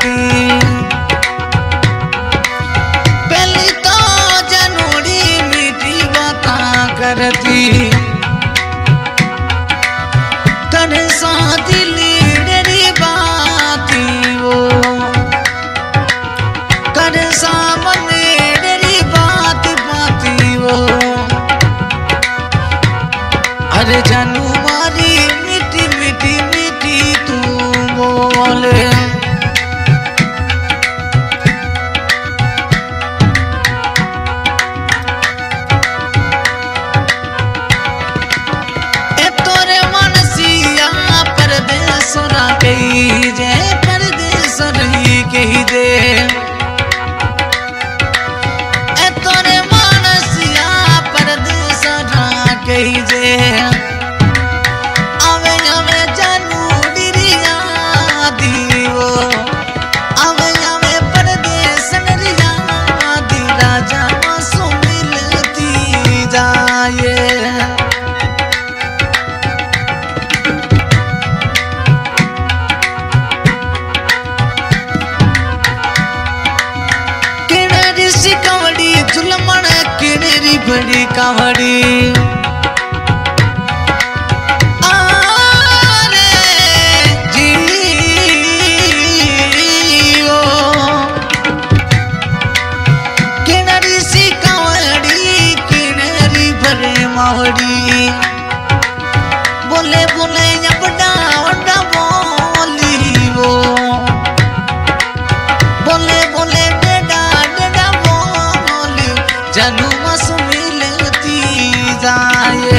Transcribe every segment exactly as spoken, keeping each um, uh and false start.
करती। पहली तो जनूड़ी मीठी बातां करती। कर सा दिली डेरी बाती वो कर सा मने डेरी बात बाती वो। अरे जानू मारी मीठी मीठी मीठी तू बोले। ए तोरे मनसिया परदेसरा कही जे परदेसर ही कही दे। ए तोरे मनसिया परदेसरा कही जे। जुलमण किनेरी बड़ी कावड़ी आरे जी ओ किनेरी सी कावड़ी किनेरी भरे मावड़ी। बोले बोले या बड़ा बड़ा बोली वो बोले बोले जानू मस मिलती जाए।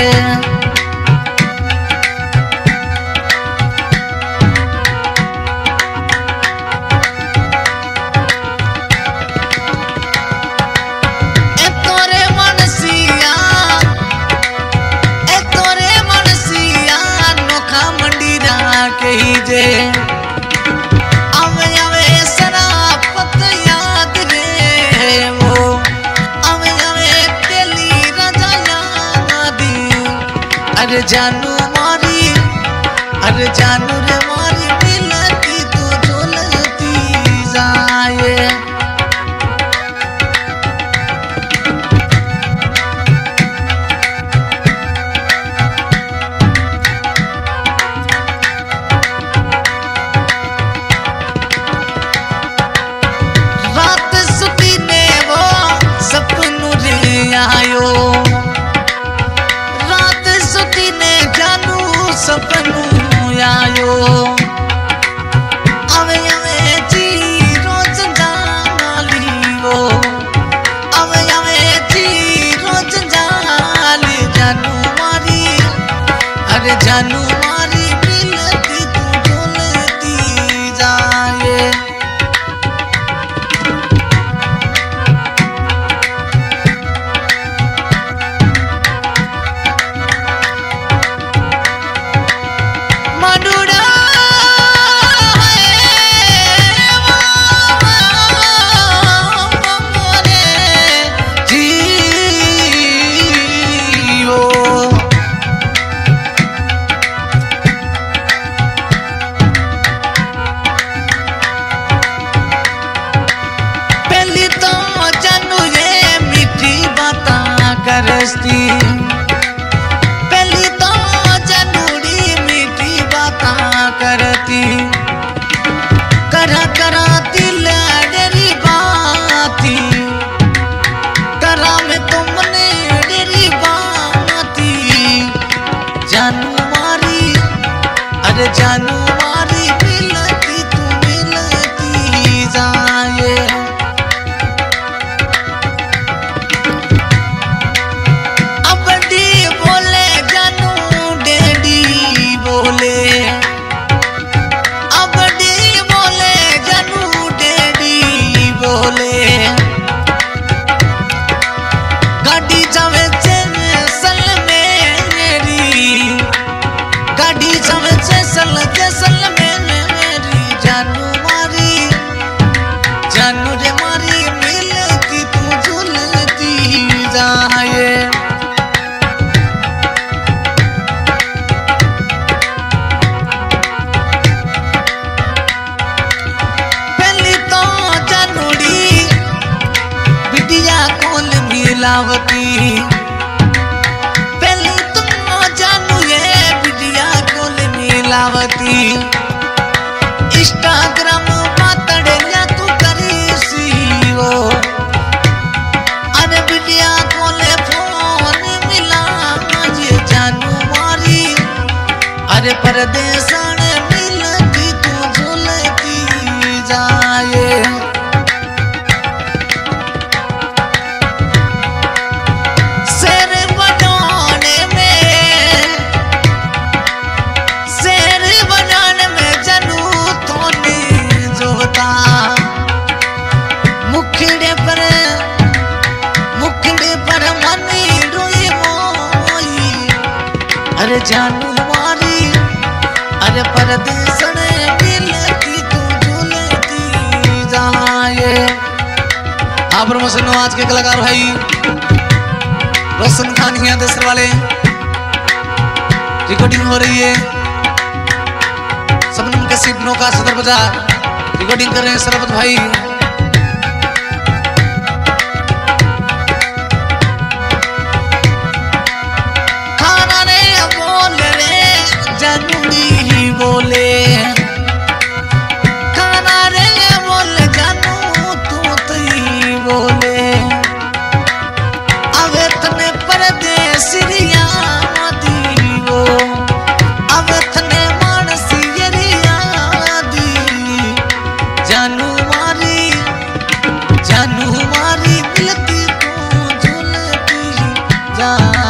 ए तोरे मनसिया ए तोरे मनसिया नोखा मंडीरा कही जे। आवे आवे सरापत याद रे वो अरे जानू मारी अरे जानू रे मारी मिलती तो झोलती जाए। रात सुती ने वो सपनू रे आयो। सपनू आयो अवे अवे जी रोज जाली वो अवे अवे जी रोज जाली। जानू मारी अरे जानू मारी मिलती तू झोलती जाए। करस्ती पहली तो जनूड़ी मीठी बातां करती। करा करा दिल डेरी बाती करा में तुमने डेरी बाती। जानू मारी अरे जानू मारी मिलती तू मिलती जाए। गाड़ी जावे सल में मेरी गाड़ी जावे सल सल में मेरी। जानू मारी जानू रे मारी मिलती तू झूलती जाए। पहले मिलावती पहले तुम जानू ये बिटिया कोल मिलावती इंस्टाग्राम मातड़े लिया तू करी सी वो अरे बिटिया कोले फोन मिला ये जानू मारी अरे परदेसन मिलती तू झूलती जाए शेर बनाने में शेर बनाने में जानू तोने जोता मुखड़े पर मुखड़े पर मनी रोई मोई अरे जानू मारी अरे परदेसन मिलती तू झूलती जाए। आप प्रमोशन आज के कलाकार भाई रोशन खान यहाँ देसर वाले रिकॉर्डिंग हो रही है सबनम के सिपनों का सदर बाजार रिकॉर्डिंग कर रहे हैं सरबत भाई खाना रे बोल रे जानूनी ही बोले खाना रे बोल जानू तू तई बोले अवे तने परदेसिया दी वो अवे तने मानसिया दी जानू मारी जानू मारी मिलती तू झूलती जा